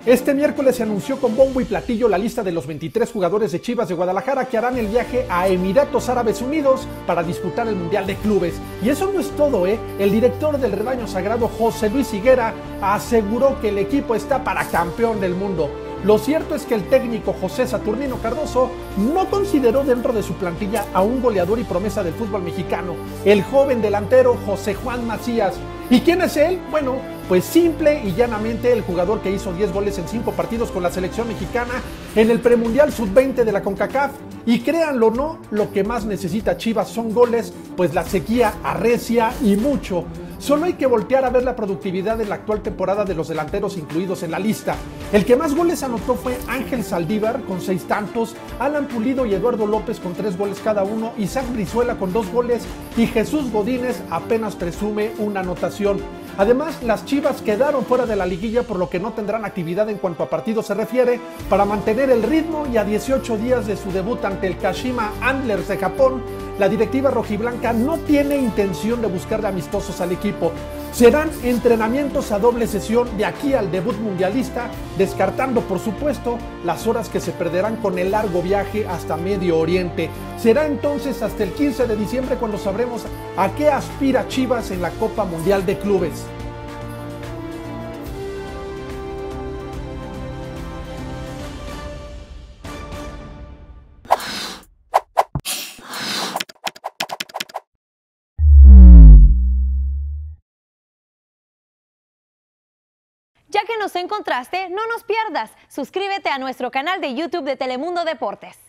Este miércoles se anunció con bombo y platillo la lista de los 23 jugadores de Chivas de Guadalajara que harán el viaje a Emiratos Árabes Unidos para disputar el Mundial de Clubes. Y eso no es todo, El director del Rebaño Sagrado, José Luis Higuera, aseguró que el equipo está para campeón del mundo. Lo cierto es que el técnico José Saturnino Cardoso no consideró dentro de su plantilla a un goleador y promesa del fútbol mexicano, el joven delantero José Juan Macías. ¿Y quién es él? Bueno, pues simple y llanamente el jugador que hizo 10 goles en 5 partidos con la selección mexicana en el premundial sub-20 de la CONCACAF. Y créanlo o no, lo que más necesita Chivas son goles, pues la sequía arrecia y mucho. Solo hay que voltear a ver la productividad en la actual temporada de los delanteros incluidos en la lista. El que más goles anotó fue Ángel Saldívar con 6 tantos, Alan Pulido y Eduardo López con 3 goles cada uno, Isaac Brizuela con 2 goles y Jesús Godínez apenas presume una anotación. Además, las Chivas quedaron fuera de la liguilla, por lo que no tendrán actividad en cuanto a partidos se refiere para mantener el ritmo, y a 18 días de su debut ante el Kashima Antlers de Japón, la directiva rojiblanca no tiene intención de buscarle amistosos al equipo. Serán entrenamientos a doble sesión de aquí al debut mundialista, descartando por supuesto las horas que se perderán con el largo viaje hasta Medio Oriente. Será entonces hasta el 15 de diciembre cuando sabremos a qué aspira Chivas en la Copa Mundial de Clubes. Ya que nos encontraste, no nos pierdas. Suscríbete a nuestro canal de YouTube de Telemundo Deportes.